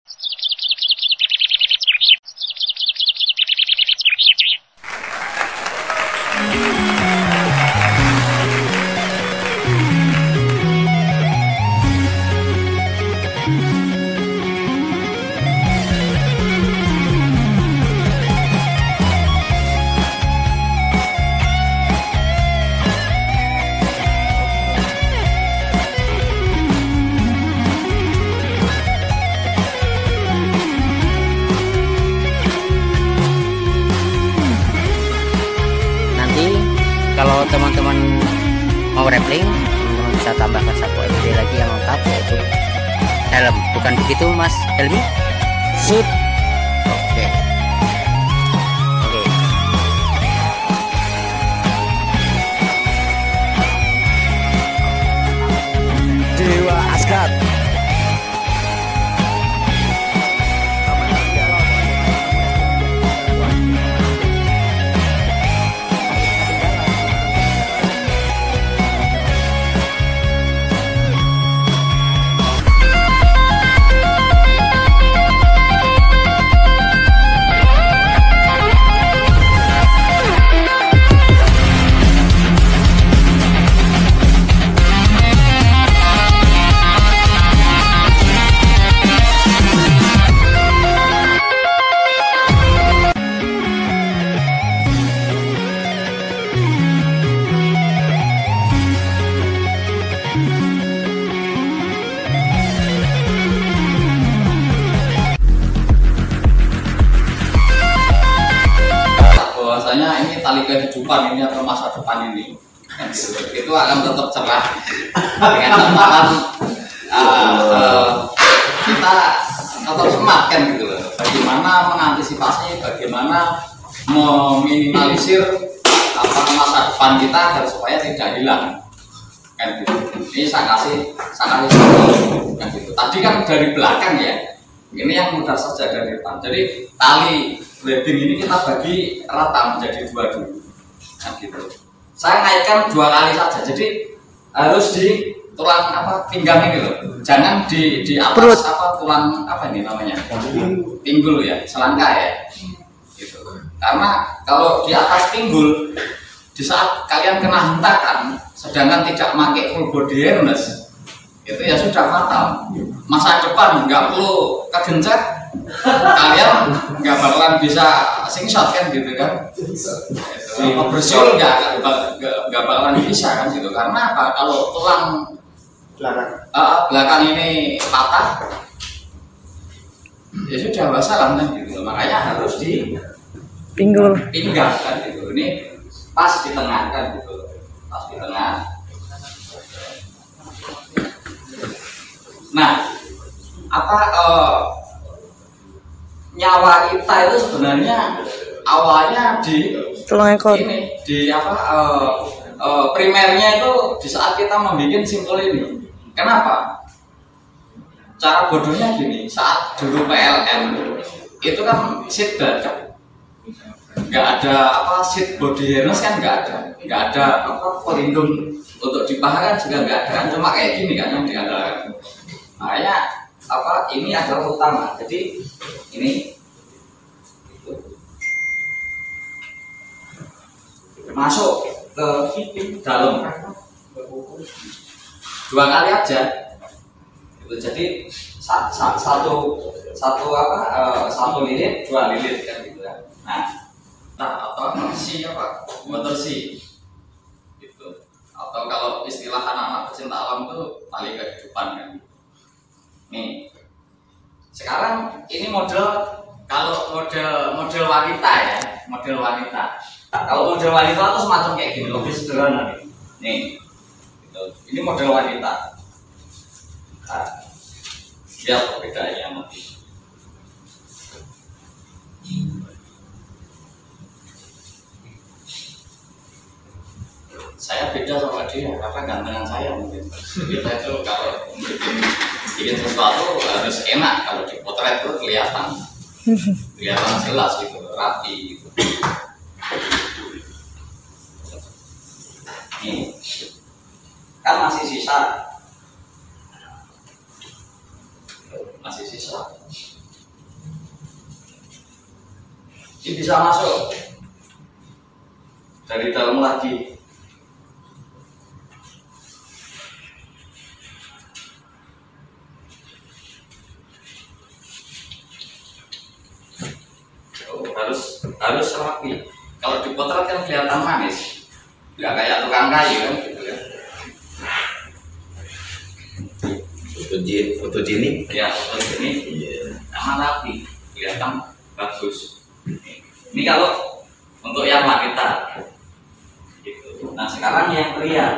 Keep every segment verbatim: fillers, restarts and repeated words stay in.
Kalau teman-teman mau rappling, teman-teman bisa tambahkan satu L E D lagi yang lengkap, yaitu helm. Bukan begitu Mas Helmi? Sip. Oke. Oke. Dewa Asgard. Bahwasanya ini tali kehidupan ini atau masa depan ini itu akan tetap cerah dengan catatan uh, uh, kita tetap semangat kan gitu loh. Bagaimana mengantisipasi, bagaimana meminimalisir apa masa depan kita agar supaya tidak hilang kan gitu. Ini saya kasih saya kasih kan gitu. Tadi kan dari belakang ya, ini yang mudah saja dari depan. Jadi tali leading ini kita bagi rata menjadi dua dulu nah, gitu. Saya naikkan dua kali saja, jadi harus di tulang apa pinggang ini loh, jangan di di atas perut. Apa tulang apa ini namanya pinggul ya, selangka ya gitu. Karena kalau di atas pinggul di saat kalian kena hentakan sedangkan tidak pakai full body harness itu ya sudah fatal. Masa depan nggak perlu kegencet, kalian nggak bakalan bisa singshot kan gitu kan, bersiul nggak nggak bakalan bisa kan gitu. Karena apa? Kalau tulang belakang uh, belakang ini patah ya sudah masalah kan gitu. Makanya harus di pinggul pinggang kan gitu. Ini pas di tengah kan gitu, pas di tengah. Nah, apa uh, nyawa kita itu sebenarnya awalnya di tulang ekor ini di apa uh, uh, primernya itu di saat kita membuat simpul ini. Kenapa? Cara bodohnya gini, saat dulu P L N itu kan seat belt kan, nggak ada apa seat body harness kan, nggak ada, nggak ada apa pelindung untuk di paha kan juga nggak ada kan, cuma kayak gini kan yang diandalkan. Makanya apa ini adalah utama. Jadi ini itu. Masuk ke dalam dua kali aja. Itu jadi satu satu apa uh, satu lilit dua lilit kan gitu ya. Nah, nah atau si apa motor si gitu. Atau kalau istilah anak-anak pecinta alam itu tali kehidupan kan. Nih, sekarang ini model kalau model model wanita ya, model wanita. Nah, kalau model wanita itu semacam kayak gini, lebih sederhana nih. Nih, gitu. Ini model wanita. Nah, lihat perbedaannya nanti. Saya beda sama dia karena gantengan saya mungkin. Kita itu kalau bikin, bikin sesuatu harus enak, kalau dipotret itu kelihatan kelihatan jelas gitu, rapi gitu. Nih kan masih sisa masih sisa Ini bisa masuk dari dalam lagi. Oh, harus harus rapi. Kalau dipotret kan kelihatan manis, nggak kayak tukang kayu kan gitu ya. Fotogenik, fotogenik. Ya, fotogenik. Iya. Sama rapi, kelihatan bagus. Ini kalau untuk yang wanita. Gitu. Nah sekarang yang pria.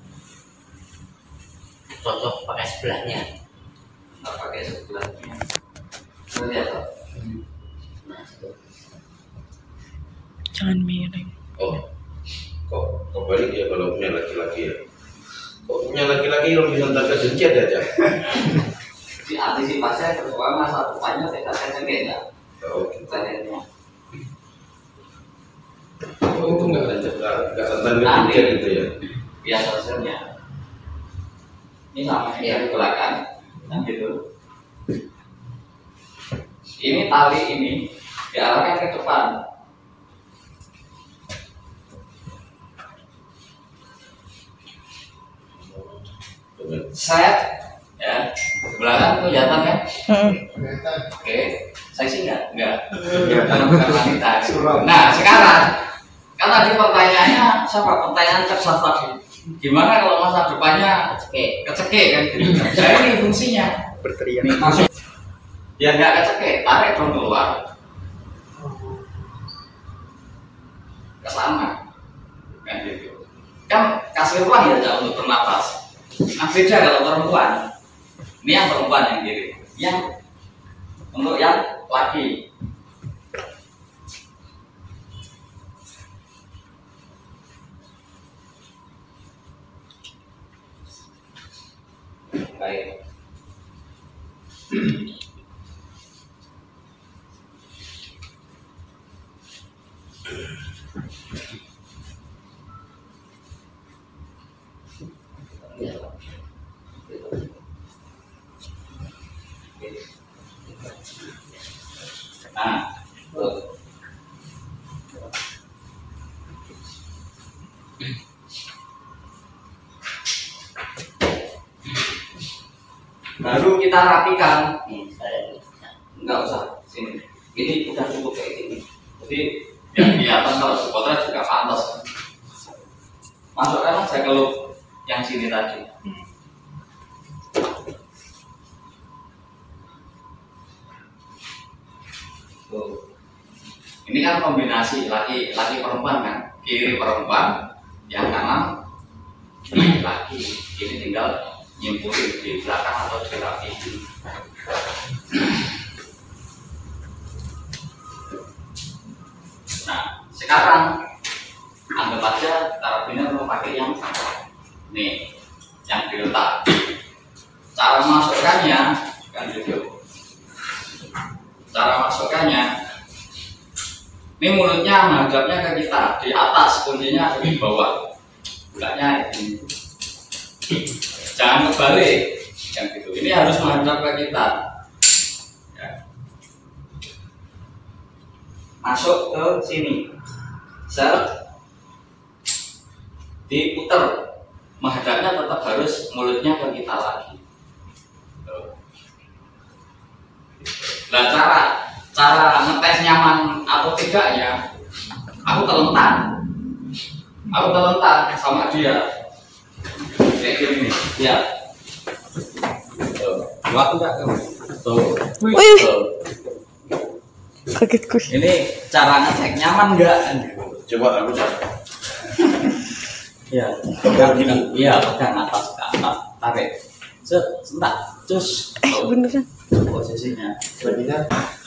Cocok pakai sebelahnya. Nggak pakai sebelahnya. Lihat toh. Jangan miring. Oh, kok kok balik ya kalau punya laki-laki ya? Kok punya laki-laki yang bisa tangga jencet aja? Di antisipasi terus masa depannya tidak cengkeh ya. Oh, gitu. Pertanyaannya. Oh, itu nggak ada nggak nggak tangga Nanti. jencet gitu ya? Biasa hasilnya. Ini sama yang di belakang, kan gitu. Ini tali ini diarahkan ke depan. Set, ya, belakang kelihatan kan? Hmm. Oke, saya sih enggak, enggak, karena bukan wanita. Nah sekarang, kan tadi pertanyaannya, siapa pertanyaan cerdas tadi? Gimana kalau masa depannya kecekek, kecekek kan? Saya ini fungsinya Berteriak. nih, masuk, ya enggak kecekek, tarik dong keluar, ke sana, kan gitu. Kan kasih ruang ya Cak, untuk bernapas. Nah beda kalau perempuan, ini yang perempuan yang kiri, yang untuk yang laki. Baik. Nah, tuh. Baru kita rapikan. Enggak usah sini. Ini udah cukup kayak gini. Jadi yang di atas kalau dipotret juga pantas. Masukkan aja kalau yang sini tadi. Tuh. Ini kan kombinasi laki laki perempuan kan, kiri perempuan, yang kanan laki. Ini tinggal nyimpulin di belakang atau di kaki. Nah sekarang anggap aja karabiner mau pakai yang nih, yang diletak. Cara masukkannya kan gitu. Cara masukkannya, ini mulutnya menghadapnya ke kita, di atas, kuncinya di bawah, bulannya ini. Jangan kebalik, yang gitu. Ini harus menghadap ke kita. Ya. Masuk ke sini, set, diputer, menghadapnya tetap harus mulutnya ke kita lagi. Nah cara cara ngetes nyaman atau tidaknya, aku telentang, aku telentang sama dia, kayak gini, ya. Tuh, waktu enggak kamu? Tuh, Wih. tuh. Kaget gue. Ini cara ngecek nyaman enggak? Coba aku coba. Ya, pegang gini, iya pegang atas ke atas, tarik, set, sentak, cus, Eh beneran. posisinya. Jadinya